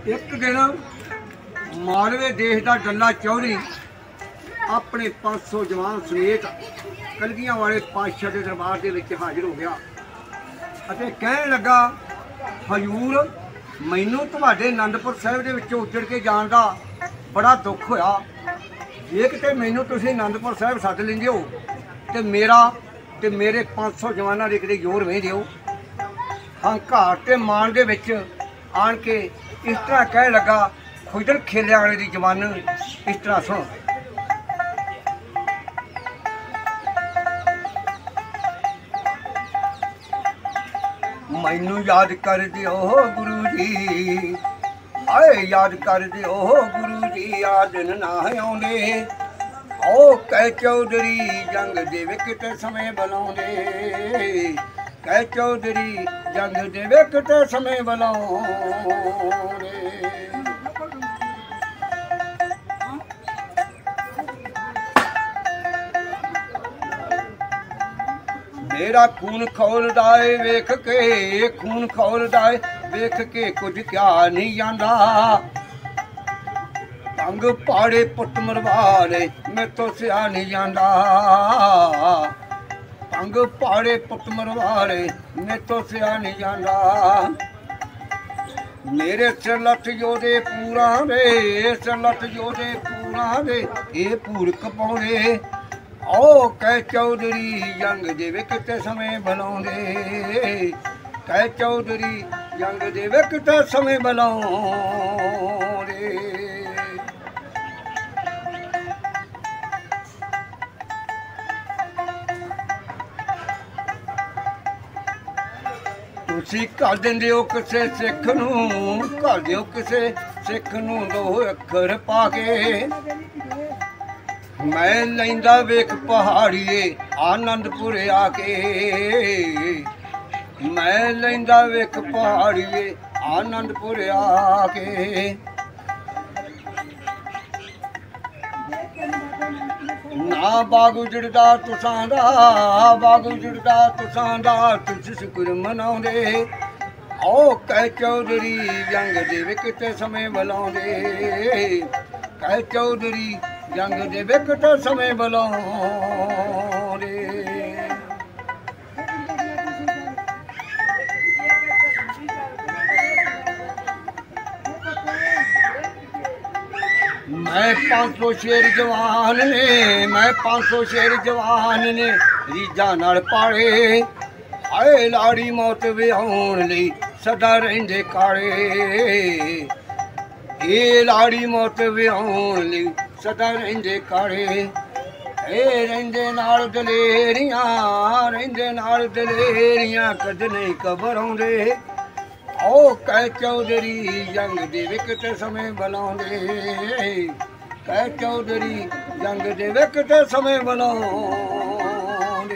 एक दिन मालवे देश का डल्ला चौधरी अपने 500 जवान समेत कलगियां वाले पातशाह के दरबार के विच हाजिर हो गया अते कहन लगा, हजूर मैनू तुहाडे आनंदपुर साहिब दे विचों उजड़ के जाण दा बड़ा दुख होया। जे किते मैनू तुसीं आनंदपुर साहिब सद लैंदे हो ते मेरा ते मेरे 500 जवानां दे किते जोर वेह दिओ। हंकार ते मान दे विच आण के इस तरह कह लगा, खुदर खेलिया वाले दी जवान इस तरह सुनो। मैनू याद कर दिओ गुरु जी, आए याद कर दिओ गुरु जी, आ दिन ना आउंदे। ओ कह चौधरी जंग दे विकट समय बुलाउंदे, कह चौधरी जंग दे विकट समय बुलाउंदे। मेरा खून खौलदा है वेख के, खून खौलदा है वेख के, कुछ क्या नहीं जांदा। पंग पाड़े पुट मरवाले मैं तो सिया नहीं जांदा। पंग पाड़े पुट मरवाले मैं तो सिया नहीं जांदा। मेरे सिर लठ जोदे पूरा दे, सिर लठ जोदे पूरा दे, ये पूरक पाउंदे। ओ कह चौधरी जंग दे विकट समय बुलाउंदे, कह चौधरी जंग दे विकट समय बुलाउंदे। तुसी कर दिंदे हो किसे सिख नूं, कर दिओ किसे सिख नूं दो अखर पा के। मैं लैंदा वेख पहाड़िए आनंदपुर आके, मैं लैंदा वेख पहाड़िए आनंदपुर आके। ना बाग उजड़दा तुसां दा, बाग उजड़दा तुसां दा, तुस शुक्र मनाउंदे। ओ कह चौधरी जंग दे विकट समय बुलाउंदे, कह चौधरी जंग दे विकट समय बुलाउंदे। मैं 500 शेर जवान ने, मैं 500 शेर जवान ने रीझां नाल पाले। हाए लाड़ी मौत विहाउण लई सदा रहिंदे काले, ए लाड़ी मौत विहाउण लई सदा रहिंदे काले। ए रहिंदे नाल दलेरियां, रहिंदे नाल दलेरियां, कद नहीं घबराउंदे। ओ कह चौधरी जंग दे विकट समय बुलाउंदे, कह चौधरी जंग दे विकट समय बुलाउंदे।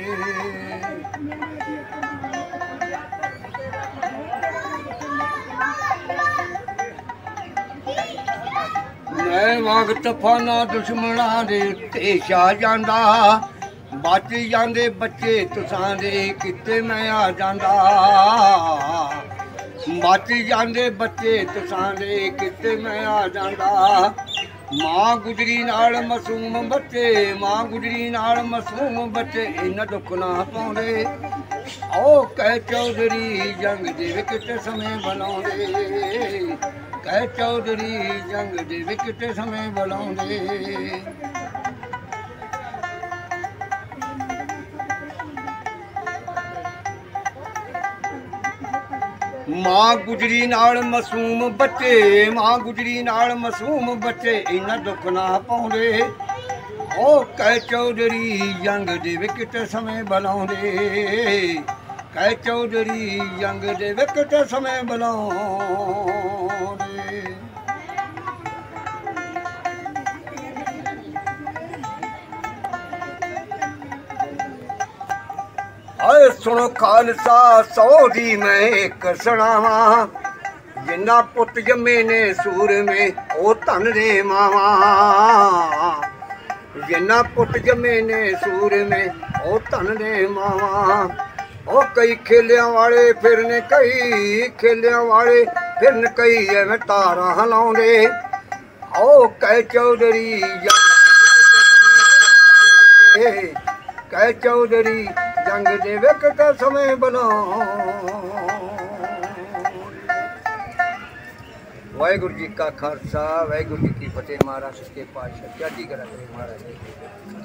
मैं वक्त फाना दुश्मनां दे उत्ते छा जांदा, बच जांदे बच्चे तुसां दे किते मैं आ जांदा। बच जांदे बच्चे तुसां दे किते मैं आ जांदा। मां गुजरी नाल मासूम बच्चे, मां गुजरी नाल मासूम बच्चे, इन्ना दुख ना पाउंदे। ओ कह चौधरी जंग दे विकट समय बुलाउंदे, कह चौधरी जंग दे विकट समय बुलाउंदे। मां गुजरी नाल मासूम बच्चे, मां गुजरी नाल मासूम बच्चे, इन्ना दुख ना पाउंदे। ओ कह चौधरी जंग दे विकट समय बुलाउंदे, कह चौधरी जंग दे विकट समय बुलाउंदे। हाय सुनो खालसा सौ दी मैं एक सुनावा, जिन्ना पुत जमे ने सूर में ओ धन दे मावा। जिन्ना पुत जमे ने सूर में ओ धन दे मावा। ओ कई खेलिया वाले फिरने, कई खेलिया वाले फिरन कई एवं तारा हलाउंदे ओ कै चौधरी कै चौधरी जंग दे विकट समय बनाओ। वाहिगुरु जी का खालसा वाहिगुरु जी की फतेह। महाराज सच्चे पातशाह चढ़दी कला करे महाराज।